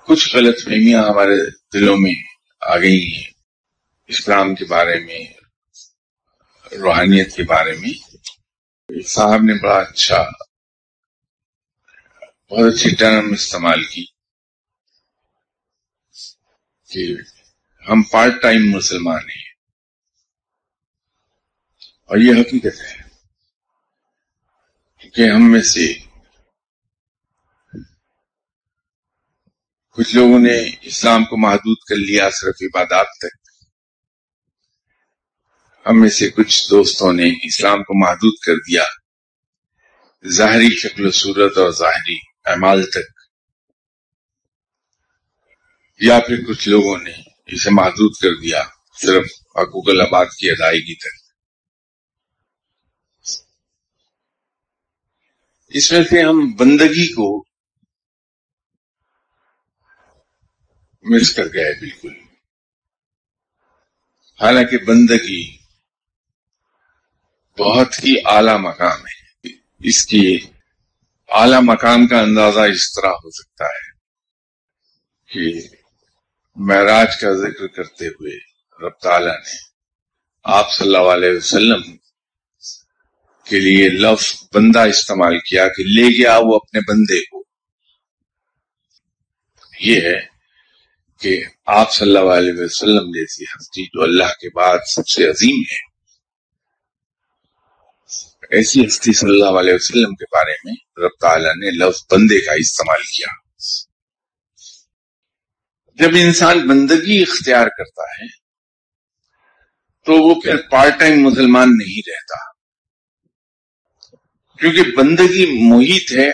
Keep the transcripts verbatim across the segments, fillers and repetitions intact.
کچھ غلط فہمیاں ہمارے دلوں میں آ گئی ہیں اسلام کے بارے میں، روحانیت کے بارے میں۔ صاحب نے بڑا اچھا بہت اچھی ٹرم استعمال کی کہ ہم پارٹ ٹائم مسلمان ہیں، اور یہ حقیقت ہے کہ ہم میں سے کچھ لوگوں نے اسلام کو محدود کر لیا صرف عبادات تک، ہم میں سے کچھ دوستوں نے اسلام کو محدود کر دیا ظاہری شکل و صورت اور ظاہری اعمال تک، یا پھر کچھ لوگوں نے اسے محدود کر دیا صرف حقوق العباد کی ادائیگی تک۔ اس میں سے ہم بندگی کو مس کر گئے بالکل، حالانکہ بندگی بہت ہی اعلیٰ مقام ہے۔ اس کی اعلیٰ مقام کا اندازہ اس طرح ہو سکتا ہے کہ معراج کا ذکر کرتے ہوئے رب تعالیٰ نے آپ صلی اللہ علیہ وسلم کے لیے لفظ بندہ استعمال کیا کہ لے گیا وہ اپنے بندے کو۔ یہ ہے کہ آپ صلی اللہ علیہ وسلم جیسی ہستی جو اللہ کے بعد سب سے عظیم ہے، ایسی ہستی صلی اللہ علیہ وسلم کے بارے میں رب تعالیٰ نے لفظ بندے کا استعمال کیا۔ جب انسان بندگی اختیار کرتا ہے تو وہ پھر پارٹ ٹائم مسلمان نہیں رہتا، کیونکہ بندگی محیط ہے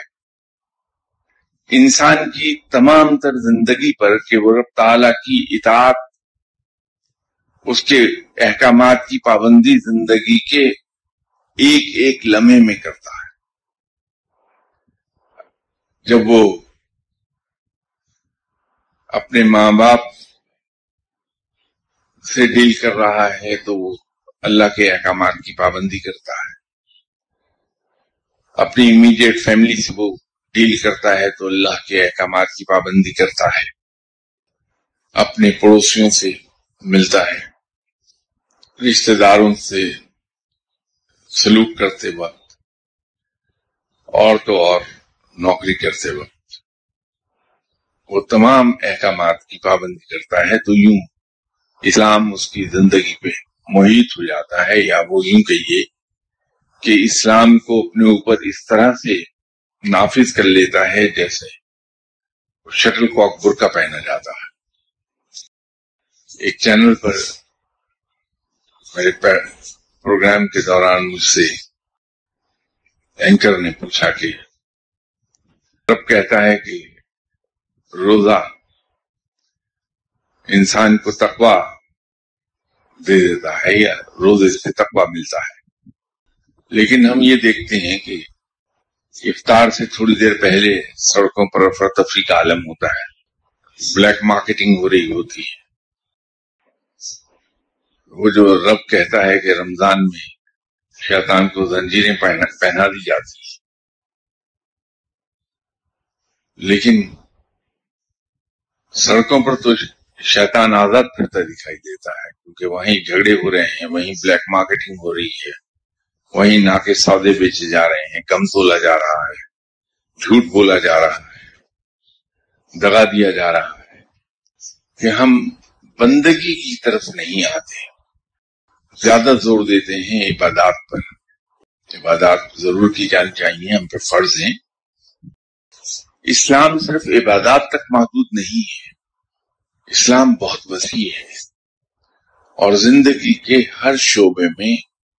انسان کی تمام تر زندگی پر کہ وہ رب تعالیٰ کی اطاعت، اس کے احکامات کی پابندی زندگی کے ایک ایک لمحے میں کرتا ہے۔ جب وہ اپنے ماں باپ سے ڈیل کر رہا ہے تو وہ اللہ کے احکامات کی پابندی کرتا ہے، اپنی امیڈیٹ فیملی سے وہ ڈیل کرتا ہے تو اللہ کے احکامات کی پابندی کرتا ہے، اپنے پڑوسیوں سے ملتا ہے، رشتہ داروں سے سلوک کرتے وقت، اور تو اور نوکری کرتے وقت وہ تمام احکامات کی پابندی کرتا ہے۔ تو یوں اسلام اس کی زندگی پہ محیط ہو جاتا ہے، یا وہ یوں کہیے کہ اسلام کو اپنے اوپر اس طرح سے نافذ کر لیتا ہے جیسے شٹل کاک برقع پہنا جاتا ہے۔ ایک چینل پر میرے پروگرام کے دوران مجھ سے اینکر نے پوچھا کہ رب کہتا ہے کہ روزہ انسان کو تقویٰ دے دیتا ہے یا روزے سے تقویٰ ملتا ہے، لیکن ہم یہ دیکھتے ہیں کہ افطار سے تھوڑی دیر پہلے سڑکوں پر افراتفری کا عالم ہوتا ہے، بلیک مارکیٹنگ ہو رہی ہوتی ہے۔ وہ جو رب کہتا ہے کہ رمضان میں شیطان کو زنجیریں پہنا دی جاتی ہیں، لیکن سڑکوں پر تو شیطان آزاد پھرتا دکھائی دیتا ہے، کیونکہ وہیں جھگڑے ہو رہے ہیں، وہیں بلیک مارکیٹنگ ہو رہی ہے، وہیں ناکے سودے بیچے جا رہے ہیں، کم تولا جا رہا ہے، جھوٹ بولا جا رہا ہے، دغا دیا جا رہا ہے، کہ ہم بندگی کی طرف نہیں آتے، زیادہ زور دیتے ہیں عبادات پر۔ عبادات ضرور کی جانی چاہیے، ہم پہ فرض ہیں۔ اسلام صرف عبادات تک محدود نہیں ہے، اسلام بہت وسیع ہے، اور زندگی کے ہر شعبے میں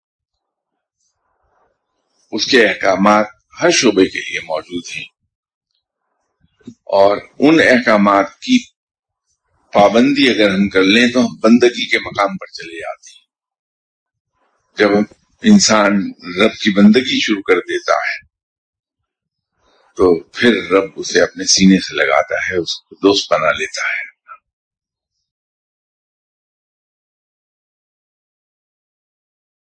اس کے احکامات ہر شعبے کے لیے موجود ہیں، اور ان احکامات کی پابندی اگر ہم کر لیں تو ہم بندگی کے مقام پر چلے جاتے ہیں۔ جب انسان رب کی بندگی شروع کر دیتا ہے تو پھر رب اسے اپنے سینے سے لگاتا ہے، اس کو دوست بنا لیتا ہے۔